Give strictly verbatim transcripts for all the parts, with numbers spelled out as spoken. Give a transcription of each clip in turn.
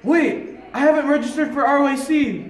Wait, I haven't registered for R Y C.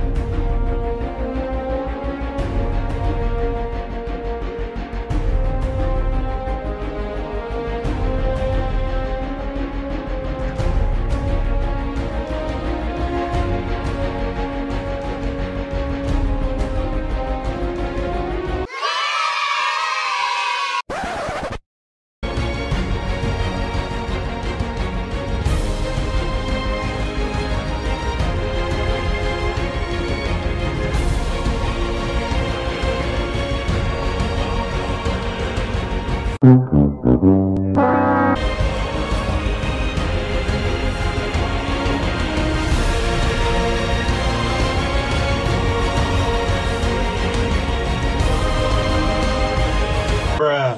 Bruh.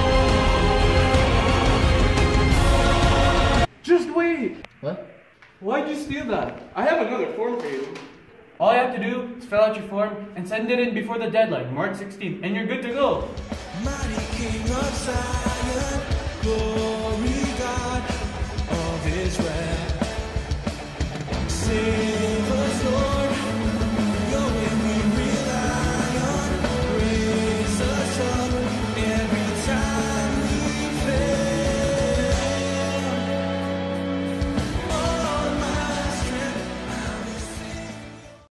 Just wait. What? Why'd you steal that? I have another form for you. All you have to do is fill out your form and send it in before the deadline, March sixteenth, and you're good to go. Mighty King of Zion, go.